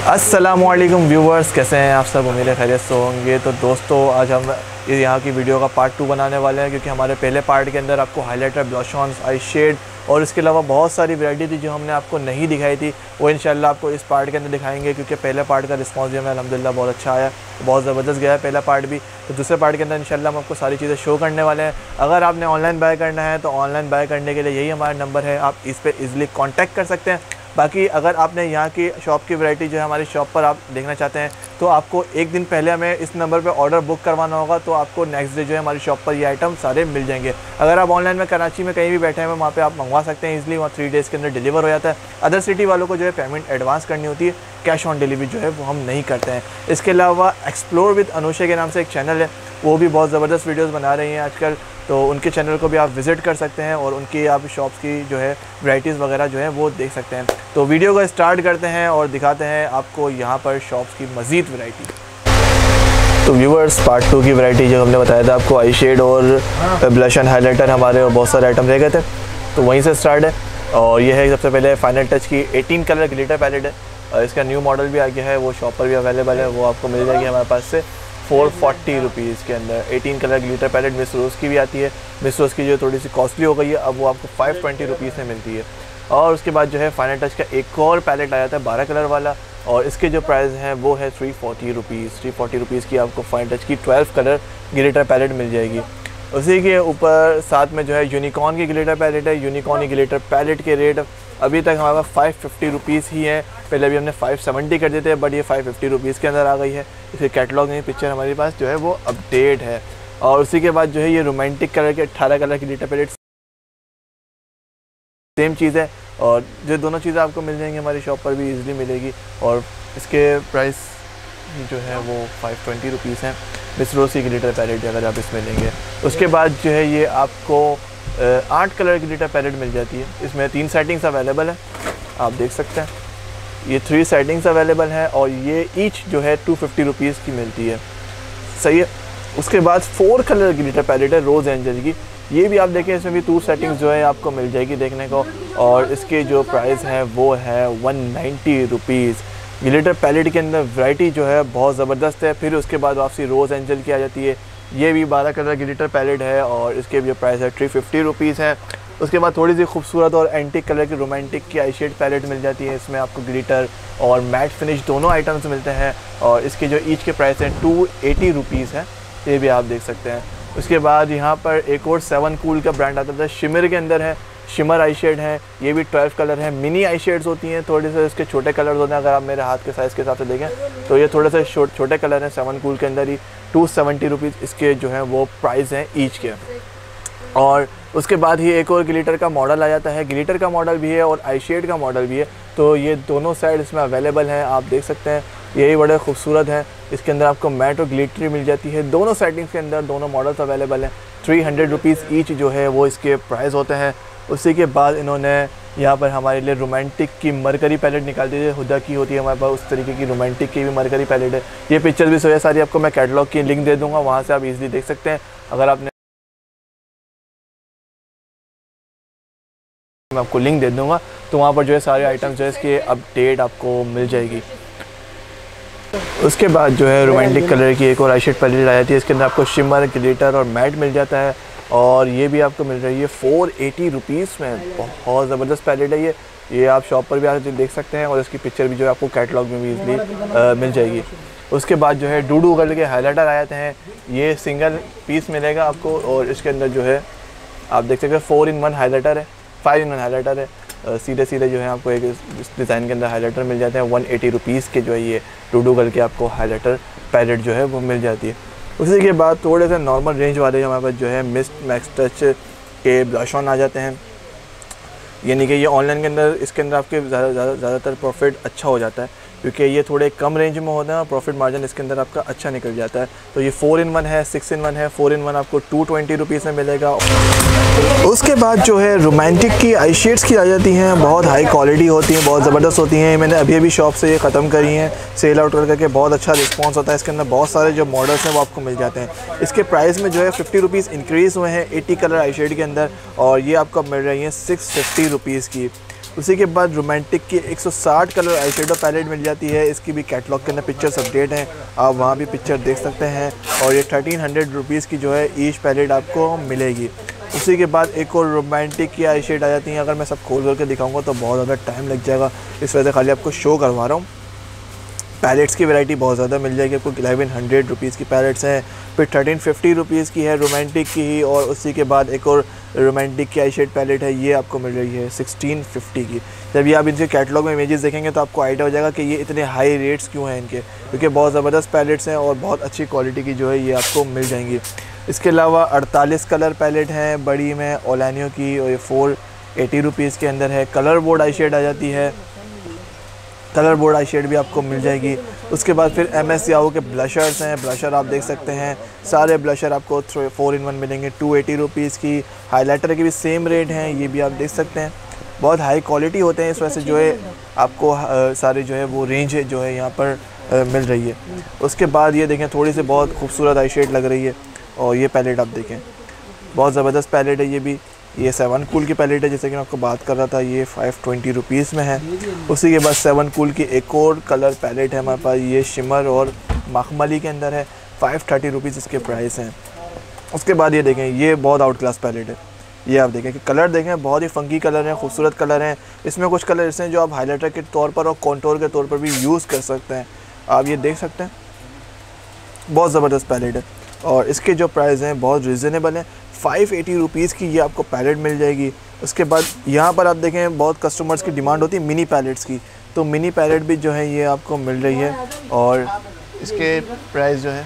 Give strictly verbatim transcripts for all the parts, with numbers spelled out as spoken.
अस्सलामुअलैकुम व्यूवर्स, कैसे हैं आप सब? उम्मीद है खैरियत से होंगे। तो दोस्तों, आज हम ये यहाँ की वीडियो का पार्ट टू बनाने वाले हैं, क्योंकि हमारे पहले पार्ट के अंदर आपको हाइलाइटर, ब्लश-ऑन्स, आई शेड और इसके अलावा बहुत सारी वैरायटी थी जो हमने आपको नहीं दिखाई थी, वो इंशाल्लाह आपको इस पार्ट के अंदर दिखाएंगे। क्योंकि पहले पार्ट का रिस्पांस भी हमें अल्हम्दुलिल्लाह बहुत अच्छा आया, बहुत ज़बरदस्त गया है पहला पार्ट भी। तो दूसरे पार्ट के अंदर इंशाल्लाह हम आपको सारी चीज़ें शो करने वाले हैं। अगर आपने ऑनलाइन बाय करना है तो ऑनलाइन बाय करने के लिए यही हमारा नंबर है, आप इस पर ईज़िली कॉन्टैक्ट कर सकते हैं। बाकी अगर आपने यहाँ की शॉप की वैरायटी जो है हमारी शॉप पर आप देखना चाहते हैं तो आपको एक दिन पहले हमें इस नंबर पे ऑर्डर बुक करवाना होगा, तो आपको नेक्स्ट डे जो है हमारी शॉप पर ये आइटम सारे मिल जाएंगे। अगर आप ऑनलाइन में कराची में कहीं भी बैठे हैं वहाँ पे आप मंगवा सकते हैं इजीली, वहाँ थ्री डेज़ के अंदर डिलीवर हो जाता है। अदर सिटी वालों को जो है पेमेंट एडवांस करनी होती है, कैश ऑन डिलीवरी जो है वो हम नहीं करते हैं। इसके अलावा एक्सप्लोर विद अनुषा के नाम से एक चैनल है, वो भी बहुत ज़बरदस्त वीडियोज़ बना रही हैं आजकल, तो उनके चैनल को भी आप विज़िट कर सकते हैं और उनकी आप शॉप्स की जो है वैराइटीज़ वगैरह जो है वो देख सकते हैं। तो वीडियो को स्टार्ट करते हैं और दिखाते हैं आपको यहाँ पर शॉप्स की मज़ीद वैरायटी। तो व्यूअर्स, पार्ट टू की वैरायटी जो हमने बताया था आपको, आई शेड और ब्लश एंड हाइलाइटर हमारे और बहुत सारे आइटम रह गए थे, तो वहीं से स्टार्ट है। और ये है सबसे पहले फाइनल टच की एटीन कलर ग्लिटर पैलेट है, और इसका न्यू मॉडल भी आ गया है, वो शॉप पर भी अवेलेबल है, वो आपको मिल जाएगी हमारे पास से फोर फोर्टी रुपीज़ के अंदर। Eighteen colour glitter palette Miss Rose की भी आती है, मिस रोज़ की जो थोड़ी सी कॉस्टली हो गई है, अब वो आपको फाइव ट्वेंटी रुपीज़ में मिलती है। और उसके बाद जो है फाइनल टच का एक और पैलेट आया था बारह कलर वाला, और इसके जो प्राइस हैं वो है three forty rupees. Three forty rupees की आपको फाइनल टच की ट्वेल्व कलर ग्लिटर पैलेट मिल जाएगी। उसी के ऊपर साथ में जो है यूनिकॉर्न की ग्लिटर पैलेट है। यूनिकॉर्न की ग्लिटर पैलेट के रेट अभी तक हमारे पास फाइव फिफ्टी रुपीज़ ही है, पहले अभी हमने फाइव सेवेंटी कर देते हैं, बट ये फाइव फिफ्टी रुपीज़ के अंदर आ गई है। इसके कैटलॉग में पिक्चर हमारे पास जो है वो अपडेट है। और उसी के बाद जो है ये रोमांटिक कलर के अट्ठारह कलर की ग्लिटर पैलेट सेम चीज़ है, और जो दोनों चीज़ें आपको मिल जाएंगी हमारी शॉप पर भी इजीली मिलेगी, और इसके प्राइस जो है वो फाइव ट्वेंटी रुपीज़ हैं। मिस रोज़ की ग्लिटर पैलेट अगर आप इसमें लेंगे। उसके बाद जो है ये आपको आठ कलर की ग्लिटर पैलेट मिल जाती है, इसमें तीन सेटिंग्स अवेलेबल है, आप देख सकते हैं ये थ्री सेटिंग्स अवेलेबल है, और ये ईच जो है टू फिफ्टी रुपीज़ की मिलती है, सही है। उसके बाद फोर कलर की ग्लिटर पैलेट है रोज़ एंजल की, ये भी आप देखें, इसमें भी टू सेटिंग्स जो है आपको मिल जाएगी देखने को, और इसके जो प्राइस है वो है one ninety rupees. Glitter palette के अंदर वैरायटी जो है बहुत ज़बरदस्त है। फिर उसके बाद वापसी रोज़ एंजल की आ जाती है, ये भी बारह कलर ग्लिटर पैलेट है, और इसके जो प्राइस है थ्री फिफ्टी रुपीज़ है। उसके बाद थोड़ी सी खूबसूरत और एंटिक कलर की रोमांटिक की आई शेड पैलेट मिल जाती है, इसमें आपको ग्लिटर और मैट फिनिश दोनों आइटम्स मिलते हैं, और इसके जो ईच के प्राइस हैं टू एटी रुपीज़ है, ये भी आप देख सकते हैं। उसके बाद यहाँ पर एक और सेवन कूल का ब्रांड आता था, शिमर के अंदर है, शिमर आई शेड है, ये भी ट्वेल्व कलर है। मिनी आई शेड्स होती हैं, थोड़े से इसके छोटे कलर्स होते हैं, अगर आप मेरे हाथ के साइज़ के हिसाब से देखें तो ये थोड़े से छोटे कलर हैं सेवन कूल के अंदर ही। टू सेवेंटी रुपीज़ इसके जो है वो प्राइस हैं ईच के। और उसके बाद ही एक और ग्लिटर का मॉडल आ जाता है, ग्लिटर का मॉडल भी है और आई शेड का मॉडल भी है, तो ये दोनों साइड इसमें अवेलेबल हैं, आप देख सकते हैं, यही बड़े खूबसूरत है। इसके अंदर आपको मैट और ग्लिटरी मिल जाती है, दोनों सेटिंग्स के अंदर दोनों मॉडल्स अवेलेबल हैं। थ्री हंड्रेड रुपीज़ ईच जो है वो इसके प्राइस होते हैं। उसी के बाद इन्होंने यहाँ पर हमारे लिए रोमांटिक की मरकरी पैलेट निकाल दी है, हुदा की होती है हमारे पास, उस तरीके की रोमांटिक की भी मरकरी पैलेट है। ये पिक्चर भी सो है सारी, आपको मैं कैटलॉग की लिंक दे दूँगा, वहाँ से आप ईज़िली देख सकते हैं। अगर आपने, मैं आपको लिंक दे दूँगा, तो वहाँ पर जो है सारे आइटम्स जो है इसके अपडेट आपको मिल जाएगी। उसके बाद जो है रोमांटिक कलर की एक और आई शेड पैलेट आ जाती है, इसके अंदर आपको शिमर, ग्लिटर और मैट मिल जाता है, और ये भी आपको मिल रही है फोर एटी रुपीज़ में। बहुत ज़बरदस्त पैलेट है ये ये आप शॉप पर भी आकर देख सकते हैं, और इसकी पिक्चर भी जो है आपको कैटलॉग में भी इजीली मिल जाएगी। उसके बाद जो है डूडू कलर के हाइलाइटर आ जाते हैं, ये सिंगल पीस मिलेगा आपको, और इसके अंदर जो है आप देख सकते हैं फोर इन वन हाइलाइटर है, फाइव इन वन हाइलाइटर है, सीधे सीधे जो है आपको एक इस डिज़ाइन के अंदर हाइलाइटर मिल जाते हैं। वन एटी रुपीज़ के जो है ये डूडू कलर के आपको हाइलाइटर पैलेट जो है वो मिल जाती है। उसी के बाद थोड़े से नॉर्मल रेंज वाले हमारे पास जो है मिस्ट मैक्स टच के ब्लश ऑन आ जाते हैं, यानी कि ये ऑनलाइन के अंदर इसके अंदर आपके ज़्यादा ज़्यादा ज़्यादातर प्रॉफिट अच्छा हो जाता है, क्योंकि ये थोड़े कम रेंज में होते हैं और प्रॉफिट मार्जिन इसके अंदर आपका अच्छा निकल जाता है। तो ये फोर इन वन है, सिक्स इन वन है, फोर इन वन आपको टू ट्वेंटी रुपीज़ में मिलेगा। उसके बाद जो है रोमांटिक की आई शेड्स की आ जाती हैं, बहुत हाई क्वालिटी होती हैं, बहुत ज़बरदस्त होती हैं। मैंने अभी अभी शॉप से ये ख़त्म करी हैं, सेल आउट कर करके, बहुत अच्छा रिस्पॉन्स होता है। इसके अंदर बहुत सारे जो मॉडल्स हैं वो आपको मिल जाते हैं। इसके प्राइस में जो है फिफ्टी रुपीज़ इंक्रीज़ हुए हैं एटी कलर आई शेड के अंदर, और ये आपको मिल रही है सिक्स फिफ्टी रुपीज़ की। उसी के बाद रोमांटिक की एक सौ साठ कलर आई शेडो पैलेट मिल जाती है। इसकी भी कैटलॉग के अंदर पिक्चर्स अपडेट हैं, आप वहाँ भी पिक्चर देख सकते हैं। और ये थर्टीन हंड्रेड रुपीज़ की जो है ईच पैलेट आपको मिलेगी। उसी के बाद एक और रोमांटिक की आई शेड आ जाती हैं। अगर मैं सब खोल करके दिखाऊंगा तो बहुत ज़्यादा टाइम लग जाएगा, इस वजह से खाली आपको शो करवा रहा हूँ। पैलेट्स की वैरायटी बहुत ज़्यादा मिल जाएगी आपको। एलेवन हंड्रेड रुपीज़ की पैलेट्स हैं, फिर थर्टीन फिफ्टी रुपीज़ की है रोमांटिक की ही, और उसी के बाद एक और रोमांटिक की आई शेड पैलेट है, ये आपको मिल रही है सिक्सटीन फिफ्टी की। जब ये आप इनके कैटलॉग में इमेजेस देखेंगे तो आपको आइडिया हो जाएगा कि ये इतने हाई रेट्स क्यों हैं इनके, क्योंकि बहुत ज़बरदस्त पैलेट्स हैं और बहुत अच्छी क्वालिटी की जो है ये आपको मिल जाएंगी। इसके अलावा अड़तालीस कलर पैलेट हैं बड़ी में ओलानियो की, और ये फोर एटी रुपीज़ के अंदर है। कलर बोर्ड आई शेड आ जाती है, कलर बोर्ड आई शेड भी आपको मिल जाएगी। उसके बाद फिर एम एस याहू के ब्लशर्स हैं, ब्लशर आप देख सकते हैं, सारे ब्लशर आपको फोर इन वन मिलेंगे टू एटी रुपीज़ की। हाइलाइटर के भी सेम रेट हैं, ये भी आप देख सकते हैं, बहुत हाई क्वालिटी होते हैं, इस वजह से जो है आपको आ, सारे जो है वो रेंज है जो है यहाँ पर आ, मिल रही है। उसके बाद ये देखें, थोड़ी सी बहुत खूबसूरत आई शेड लग रही है, और ये पैलेट आप देखें, बहुत ज़बरदस्त पैलेट है। ये भी ये सेवन कूल की पैलेट है, जैसे कि मैं आपको बात कर रहा था, ये फाइव ट्वेंटी रुपीज़ में है। उसी के बाद सेवन कूल की एक और कलर पैलेट है हमारे पास, ये शिमर और मखमली के अंदर है, फाइव थर्टी रुपीज़ इसके प्राइस हैं। उसके बाद ये देखें, ये बहुत आउट क्लास पैलेट है, ये आप देखें कि कलर देखें, बहुत ही फंकी कलर हैं, खूबसूरत कलर हैं। इसमें कुछ कलर ऐसे हैं जो आप हाईलाइटर के तौर पर और कॉन्टोर के तौर पर भी यूज़ कर सकते हैं, आप ये देख सकते हैं, बहुत ज़बरदस्त पैलेट है। और इसके जो प्राइस हैं बहुत रिजनेबल हैं, फाइव एटी रुपीज़ की ये आपको पैलेट मिल जाएगी। उसके बाद यहाँ पर आप देखें, बहुत कस्टमर्स की डिमांड होती है मिनी पैलेट्स की, तो मिनी पैलेट भी जो है ये आपको मिल रही है, और इसके प्राइस जो है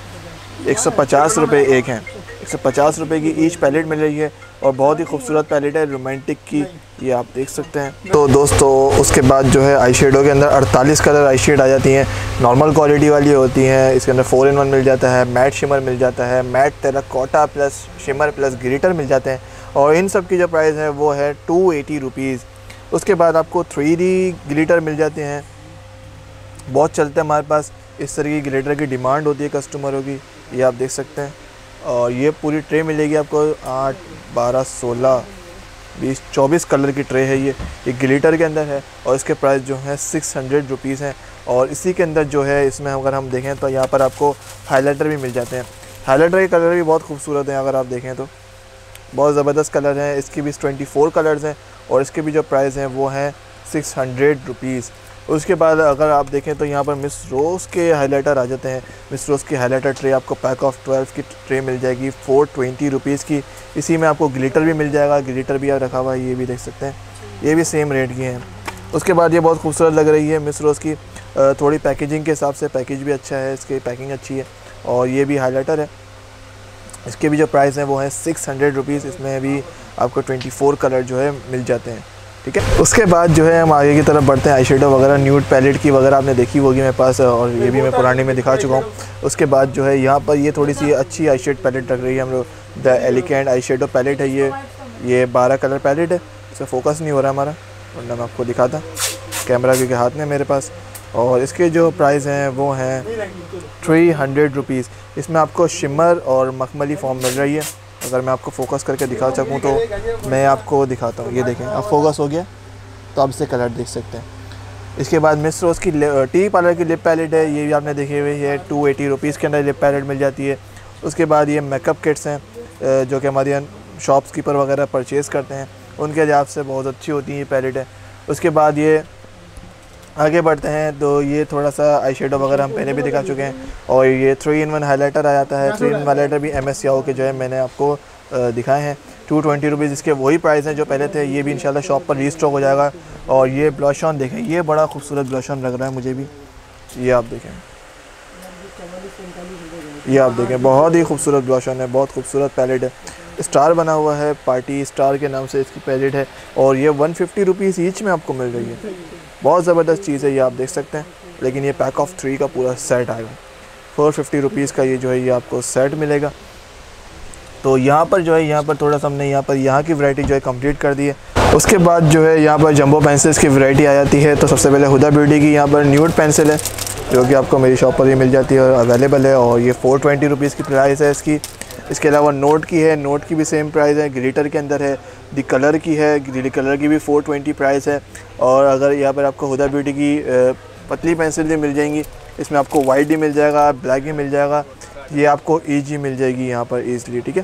एक सौ पचास रुपये एक हैं, एक सौ पचास रुपये की ईच पैलेट मिल रही है, और बहुत ही खूबसूरत पैलेट है रोमांटिक की, ये आप देख सकते हैं। तो दोस्तों उसके बाद जो है आई शेडो के अंदर अड़तालीस कलर आई शेड आ जाती हैं, नॉर्मल क्वालिटी वाली होती हैं। इसके अंदर फोर इन वन मिल जाता है, मैट शिमर मिल जाता है, matte terracotta plus shimmer plus glitter मिल जाते हैं, और इन सब की जो प्राइस है वो है टू एटी रुपीज़। उसके बाद आपको थ्री डी ग्लिटर मिल जाते हैं, बहुत चलते हैं हमारे पास, इस तरह की ग्लिटर की डिमांड होती है कस्टमरों की, ये आप देख सकते हैं। और ये पूरी ट्रे मिलेगी आपको, आठ बारह सोलह बीस चौबीस कलर की ट्रे है ये ये ग्लिटर के अंदर है, और इसके प्राइस जो है सिक्स हंड्रेड रुपीज़ हैं। और इसी के अंदर जो है इसमें अगर हम देखें तो यहाँ पर आपको हाइलाइटर भी मिल जाते हैं, हाइलाइटर के कलर भी बहुत खूबसूरत हैं, अगर आप देखें तो बहुत ज़बरदस्त कलर हैं। इसकी भी ट्वेंटी फोर कलर्स हैं, और इसके भी जो प्राइस हैं वो हैं सिक्स हंड्रेड रुपीज़। उसके बाद अगर आप देखें तो यहाँ पर मिस रोज़ के हाइलाइटर आ जाते हैं, मिस रोज़ की हाइलाइटर ट्रे आपको पैक ऑफ ट्वेल्व की ट्रे मिल जाएगी फोर ट्वेंटी रुपीज़ की। इसी में आपको ग्लिटर भी मिल जाएगा, ग्लिटर भी आप रखा हुआ है, ये भी देख सकते हैं, ये भी सेम रेट की हैं। उसके बाद ये बहुत खूबसूरत लग रही है मिस रोज़ की, थोड़ी पैकेजिंग के हिसाब से पैकेज भी अच्छा है, इसकी पैकिंग अच्छी है, और ये भी हाइलाइटर है। इसके भी जो प्राइस हैं वो है सिक्स हंड्रेड रुपीज़, इसमें भी आपको ट्वेंटी फोर कलर जो है मिल जाते हैं, ठीक है। उसके बाद जो है हम आगे की तरफ बढ़ते हैं। आई शेडो वगैरह न्यूड पैलेट की वगैरह आपने देखी होगी मेरे पास, और ये भी मैं पुरानी में दिखा चुका हूँ। उसके बाद जो है यहाँ पर ये थोड़ी सी अच्छी आई शेड पैलेट रख रही है हम लोग, the elegant eye shadow palette है ये ये बारह कलर पैलेट है। इसे फोकस नहीं हो रहा हमारा, वरना मैं आपको दिखाता, कैमरा क्योंकि हाथ में मेरे पास। और इसके जो प्राइस हैं वो हैं थ्री हंड्रेड रुपीज़। इसमें आपको शिमर और मखमली फॉर्म मिल रही है। अगर मैं आपको फोकस करके दिखा सकूं तो मैं आपको दिखाता हूं, ये देखें, अब फोकस हो गया तो आप इसे कलर देख सकते हैं। इसके बाद मिस रोज़ की टी पार्लर की लिप पैलेट है, ये भी आपने देखी हुई है, टू एटी रुपीज़ के अंदर लिप पैलेट मिल जाती है। उसके बाद ये मेकअप किट्स हैं जो कि हमारे शॉप्स कीपर वगैरह परचेज़ करते हैं, उनके हिसाब से बहुत अच्छी होती है ये पैलेट है। उसके बाद ये आगे बढ़ते हैं तो ये थोड़ा सा आई शेडो वगैरह हम पहले भी दिखा चुके हैं, और ये थ्री इन वन हाईलाइटर आ जाता है। थ्री इन वन हाईलाइटर भी एम एस याहू के जो है मैंने आपको दिखाए हैं, टू ट्वेंटी रुपीज़ इसके वही प्राइस हैं जो पहले थे। ये भी इंशाल्लाह शॉप पर रीस्टॉक हो जाएगा। और ये ब्लश ऑन देखें, ये बड़ा खूबसूरत ब्लश ऑन लग रहा है मुझे भी, ये आप देखें, ये आप देखें, बहुत ही खूबसूरत ब्लश ऑन है, बहुत खूबसूरत पैलेट है, स्टार बना हुआ है, पार्टी स्टार के नाम से इसकी पैलेट है, और ये वन फिफ्टी रुपीज़ ईच में आपको मिल रही है। बहुत ज़बरदस्त चीज़ है ये, आप देख सकते हैं। लेकिन ये पैक ऑफ थ्री का पूरा सेट आएगा, फोर फिफ्टी रुपीज़ का ये जो है ये आपको सेट मिलेगा। तो यहाँ पर जो है यहाँ पर थोड़ा सा हमने यहाँ पर यहाँ की वैरायटी जो है कंप्लीट कर दी है। उसके बाद जो है यहाँ पर जंबो पेंसिल्स की वैरायटी आ जाती है। तो सबसे पहले हुदा ब्यूटी की यहाँ पर न्यूड पेंसिल है जो कि आपको मेरी शॉप पर ही मिल जाती है और अवेलेबल है, और ये फोर ट्वेंटी रुपीज़ की प्राइस है इसकी। इसके अलावा नोट की है, नोट की भी सेम प्राइस है, ग्लिटर के अंदर है, दी कलर की है, दी कलर की भी फोर ट्वेंटी प्राइस है। और अगर यहाँ पर आपको हुदा ब्यूटी की पतली पेंसिल भी मिल जाएंगी, इसमें आपको वाइट भी मिल जाएगा, ब्लैक भी मिल जाएगा, ये आपको ईजी मिल जाएगी यहाँ पर ईज़िली, ठीक है।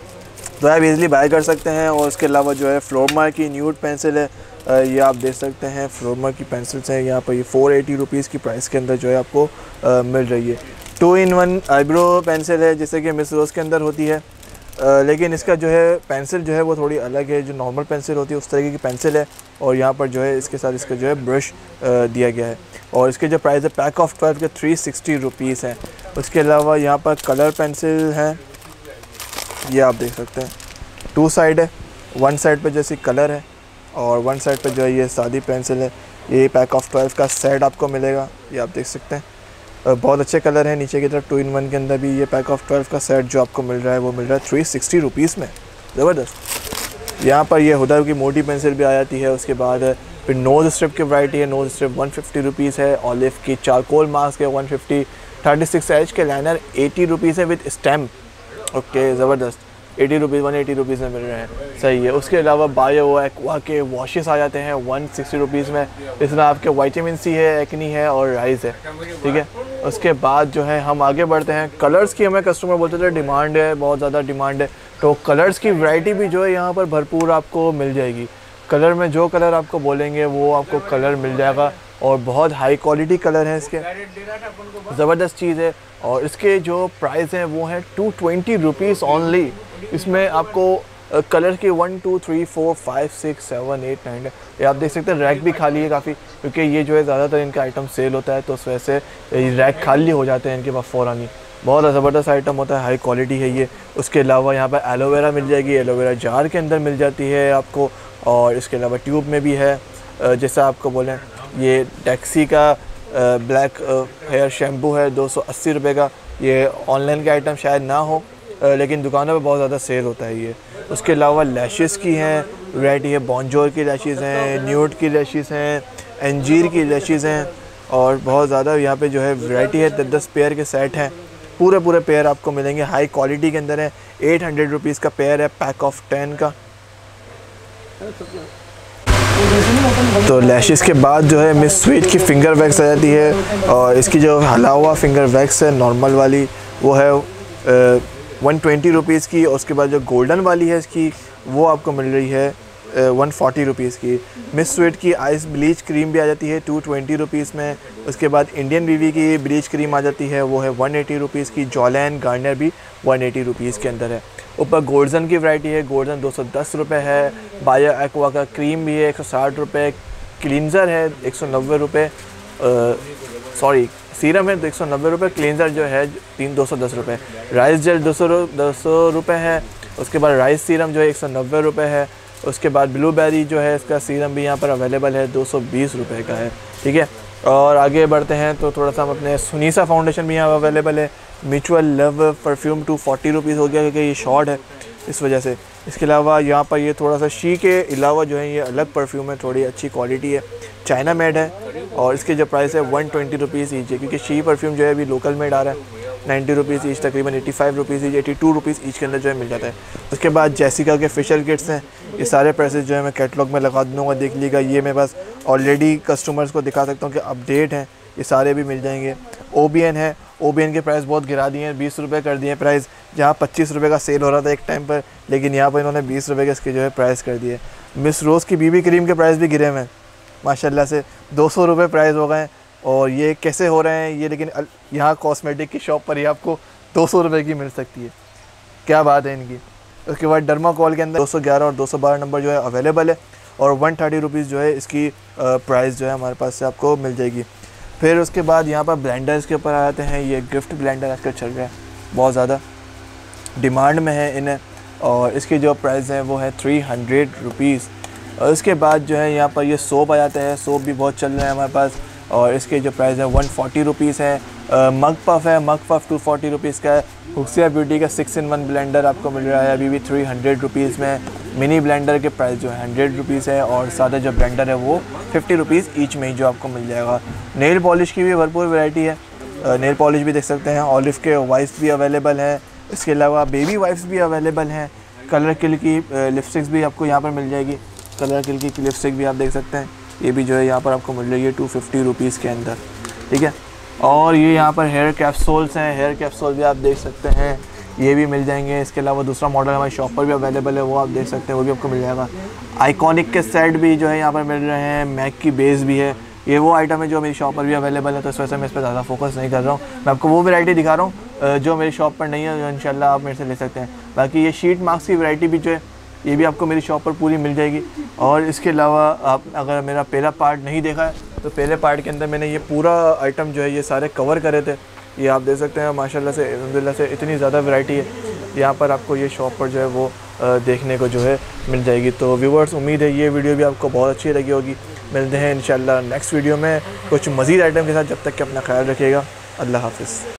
तो आप इजीली बाय कर सकते हैं। और इसके अलावा जो है फ्लोरमा की न्यूड पेंसिल है, ये आप देख सकते हैं फ्लोरमा की पेंसिल्स हैं यहाँ पर, ये फोर एटी रुपीज़ की प्राइस के अंदर जो है आपको आ, मिल रही है। Two in one eyebrow pencil है जैसे कि मिस रोज़ के अंदर होती है, आ, लेकिन इसका जो है पेंसिल जो है वो थोड़ी अलग है, जो नॉर्मल पेंसिल होती है उस तरीके की पेंसिल है। और यहाँ पर जो है इसके साथ इसका जो है ब्रश दिया गया है। और इसके जो प्राइस है पैक ऑफ ट्वेल्व के थ्री सिक्सटी रुपीज़ हैं। उसके अलावा यहाँ पर कलर पेंसिल हैं, ये आप देख सकते हैं टू साइड है, वन साइड पे जैसी कलर है और वन साइड पे जो है ये सादी पेंसिल है। ये पैक ऑफ ट्वेल्व का सेट आपको मिलेगा, ये आप देख सकते हैं। बहुत अच्छे कलर हैं नीचे की तरफ। टू इन वन के अंदर भी ये पैक ऑफ ट्वेल्व का सेट जो आपको मिल रहा है वो मिल रहा है थ्री सिक्सटी रुपीज़ में, ज़बरदस्त। यहाँ पर ये हुदा की मोटी पेंसिल भी आ जाती है। उसके बाद फिर नोज स्ट्रिप की वैरायटी है, nose strip one fifty rupees है, ऑलिव की चारकोल मास्क है one fifty, thirty six H के लाइनर एटी रुपीज़ है विद स्टैम्प, ओके ज़बरदस्त, eighty rupees one eighty rupees में मिल रहे हैं, सही है। उसके अलावा बायो एक्वा के वॉशेस आ जाते हैं वन सिक्सटी रुपीज़ में, इसमें आपके विटामिन सी है, एक्नी है और राइस है, ठीक है। उसके बाद जो है हम आगे बढ़ते हैं। कलर्स की हमें कस्टमर बोलते थे डिमांड है, बहुत ज़्यादा डिमांड है, तो कलर्स की वैरायटी भी जो है यहाँ पर भरपूर आपको मिल जाएगी। कलर में जो कलर आपको बोलेंगे वो आपको कलर मिल जाएगा और बहुत हाई क्वालिटी कलर हैं इसके, ज़बरदस्त चीज़ है। और इसके जो प्राइस हैं वो हैं टू ट्वेंटी रुपीज़ ओनली। इसमें आपको कलर के one two three four five six seven eight nine, ये आप देख सकते हैं। रैक भी खाली है काफ़ी, क्योंकि ये जो है ज़्यादातर इनका आइटम सेल होता है तो उस वजह से रैक खाली हो जाते हैं इनके पास फ़ौरन ही। बहुत ज़बरदस्त आइटम होता है, हाई क्वालिटी है ये। उसके अलावा यहाँ पर एलोवेरा मिल जाएगी, एलोवेरा जार के अंदर मिल जाती है आपको। और इसके अलावा ट्यूब में भी है, जैसा आपको बोलें ये टैक्सी का ब्लैक हेयर शैम्पू है दो सौ अस्सी रुपये का। ये ऑनलाइन का आइटम शायद ना हो, लेकिन दुकानों पे बहुत ज़्यादा सेल होता है ये। उसके अलावा लैशेस की हैं वैरायटी है, बॉन्जोर की लैशेस हैं, न्यूड की लैशेस हैं, अंजीर की लैशेस हैं और बहुत ज़्यादा यहाँ पे जो है वैरायटी है। दस दस पेयर के सेट हैं, पूरे पूरे पेयर आपको मिलेंगे, हाई क्वालिटी के अंदर है। एट हंड्रेड रुपीज़ का पेयर है पैक ऑफ टेन का। तो लैशेस के बाद जो है मिस स्वीट की फिंगर वैक्स आ जाती है और इसकी जो हला हुआ फिंगर वैक्स है नॉर्मल वाली वो है वन ट्वेंटी रुपीज़ की। और उसके बाद जो गोल्डन वाली है इसकी वो आपको मिल रही है वन फोर्टी रुपीज़ की। मिस स्वीट की आइस ब्लीच क्रीम भी आ जाती है टू ट्वेंटी रुपीज़ में। उसके बाद इंडियन बीवी की ब्लीच क्रीम आ जाती है, वो है वन एटी रुपीज़ की। जॉलैन गार्नियर भी वन एटी रुपीज़ के अंदर है। ऊपर गोल्डन की वैरायटी है, गोल्डन दो सौ दस रुपये है। बायो एक्वा का क्रीम भी है एक सौ साठ रुपये। क्लींजर है एक सौ नब्बे रुपये, सॉरी सीरम है तो एक सौ नब्बे रुपये, क्लींजर जो है तीन दो सौ दस रुपये। राइस जेल दो सौ दो सौ रुपये है। उसके बाद राइस सीरम जो है एक सौ नब्बे रुपये है। उसके बाद ब्लूबेरी जो है इसका सीरम भी यहाँ पर अवेलेबल है, दो सौ बीस रुपये का है, ठीक है। और आगे बढ़ते हैं तो थोड़ा सा हम अपने सुनीसा फाउंडेशन भी यहाँ अवेलेबल है। Mutual love perfume two forty rupees हो गया क्योंकि ये शॉर्ट है इस वजह से। इसके अलावा यहाँ पर ये थोड़ा सा शी के अलावा जो है ये अलग परफ्यूम है, थोड़ी अच्छी क्वालिटी है, चाइना मेड है और इसके जो प्राइस है वन ट्वेंटी रुपीज़ ईच है, क्योंकि शी परफ्यूम जो है अभी लोकल मेड आ रहा है। नाइन्टी रुपीज़ ईच, तकरीबन eighty five rupees each, eighty two rupees each के अंदर जो है मिल जाता है। उसके बाद जैसिका के फेशियल किट्स हैं, ये सारे प्राइसेस जो है मैं कैटलॉग में लगा दूँगा, देख लीजिएगा। ये मैं बस ऑलरेडी कस्टमर्स को दिखा सकता हूँ कि अपडेट हैं, ये सारे भी मिल जाएंगे। ओ बी एन है, ओ बी एन के प्राइस बहुत गिरा दिए हैं, बीस रुपये कर दिए हैं प्राइस, जहाँ पच्चीस रुपये का सेल हो रहा था एक टाइम पर, लेकिन यहाँ पर इन्होंने बीस रुपये के इसके जो है प्राइस कर दिए। मिस रोज़ की बीबी क्रीम के प्राइस भी गिरे हुए हैं माशाल्लाह से, दो सौ रुपये प्राइस हो गए। और ये कैसे हो रहे हैं ये, लेकिन यहाँ कॉस्मेटिक की शॉप पर ही आपको दो सौ रुपये की मिल सकती है, क्या बात है इनकी। उसके बाद डर्माकोल के अंदर दो सौ ग्यारह और दो सौ बारह नंबर जो है अवेलेबल है और वन थर्टी रुपीज़ जो है इसकी प्राइस जो है हमारे पास से आपको मिल जाएगी। फिर उसके बाद यहाँ पर ब्लेंडर्स के ऊपर आ जाते हैं। ये गिफ्ट ब्लेंडर आजकल चल रहा है, बहुत ज़्यादा डिमांड में है इन्हें और इसकी जो प्राइस है वो है थ्री हंड्रेड रुपीज़। और उसके बाद जो है यहाँ पर ये सोप आ जाता है, सोप भी बहुत चल रहा है हमारे पास और इसके जो प्राइस है वन फोर्टी रुपीज़ है। मग पफ है, mug puff two forty rupees का है। हुक्सिया ब्यूटी का सिक्स इन वन ब्लेंडर आपको मिल रहा है अभी भी थ्री हंड्रेड रुपीज़ में। मिनी ब्लेंडर के प्राइस जो है हंड्रेड रुपीज़ है और सादा जो ब्लेंडर है वो फिफ्टी रुपीज़ ईच में ही जो आपको मिल जाएगा। नेल पॉलिश की भी भरपूर वैरायटी है, नेल पॉलिश भी देख सकते हैं। ऑलिव के वाइप्स भी अवेलेबल हैं, इसके अलावा बेबी वाइप्स भी अवेलेबल हैं। कलर किल की लिपस्टिक्स भी आपको यहाँ पर मिल जाएगी। कलर किल की लिपस्टिक भी आप देख सकते हैं, ये भी जो है यहाँ पर आपको मिल रही है टू फिफ्टी रुपीज़ के अंदर, ठीक है। और ये यहाँ पर हेयर कैप्सूल्स हैं, हेयर कैप्सूल भी आप देख सकते हैं, ये भी मिल जाएंगे। इसके अलावा दूसरा मॉडल हमारी शॉप पर भी अवेलेबल है, वो आप देख सकते हैं, वो भी आपको मिल जाएगा। आइकॉनिक के सेट भी जो है यहाँ पर मिल रहे हैं, मैक की बेस भी है। ये वो आइटम है जो मेरी शॉप पर भी अवेलेबल है, तो इस वजह से मैं इस पर ज़्यादा फोकस नहीं कर रहा हूँ। मैं आपको वो वैरायटी दिखा रहा हूँ जो मेरी शॉप पर नहीं है, जो इंशाल्लाह आप मेरे से ले सकते हैं। बाकी ये शीट मास्क की वैरायटी भी जो है ये भी आपको मेरी शॉप पर पूरी मिल जाएगी। और इसके अलावा आप अगर मेरा पहला पार्ट नहीं देखा है तो पहले पार्ट के अंदर मैंने ये पूरा आइटम जो है ये सारे कवर करे थे। ये आप देख सकते हैं माशाल्लाह से अल्हम्दुलिल्लाह से इतनी ज़्यादा वैरायटी है यहाँ पर, आपको ये शॉप पर जो है वो देखने को जो है मिल जाएगी। तो व्यूवर्स, उम्मीद है ये वीडियो भी आपको बहुत अच्छी लगी होगी। मिलते हैं इंशाल्लाह नेक्स्ट वीडियो में कुछ मज़ीद आइटम के साथ। जब तक कि अपना ख्याल रखिएगा। अल्लाह हाफ़िज़।